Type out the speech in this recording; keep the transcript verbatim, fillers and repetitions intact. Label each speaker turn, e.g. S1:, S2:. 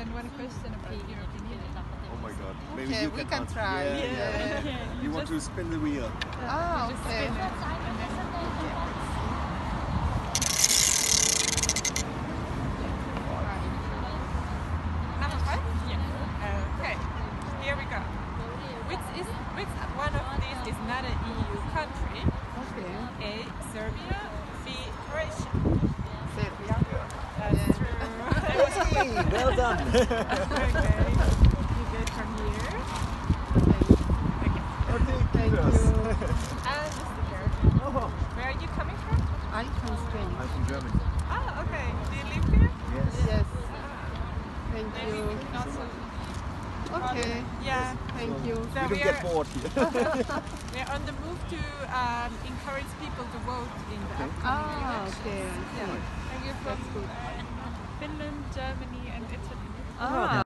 S1: And one question about European Union.
S2: Oh my god. Maybe
S3: Okay,
S2: you
S3: we
S2: can,
S3: can
S2: answer.
S3: try.
S2: Yeah,
S3: Yeah.
S2: yeah.
S1: Yeah.
S2: You want to spin the wheel?
S3: Ah,
S1: Just
S3: okay.
S1: spin it, and then-
S4: Number five?
S1: Yeah.
S4: Okay, here we go. Which is which one of these is not an E U country?
S3: Okay.
S4: A. Serbia. B. Croatia.
S3: Serbia.
S4: That's true.
S2: Hey, well done.
S4: Okay, you get from here.
S2: Okay,
S3: Thank
S2: kudos.
S3: you.
S4: And the sticker.
S2: Oh,
S4: Where are you coming from?
S3: I'm from Spain.
S2: I'm from Germany.
S4: Ah, okay. Do you live here?
S2: Yes.
S3: Yes. Thank
S4: Maybe
S3: you.
S4: we can also.
S3: Okay.
S4: Yeah.
S3: Thank you.
S4: So
S2: You
S4: we
S2: don't get
S4: are,
S2: bored here.
S4: we are on the move to um, encourage people to vote in the
S2: Okay.
S4: upcoming
S3: Ah,
S4: elections.
S3: okay.
S4: Yeah. And you're from
S3: That's good.
S1: Finland, Germany, and Italy.
S3: Ah,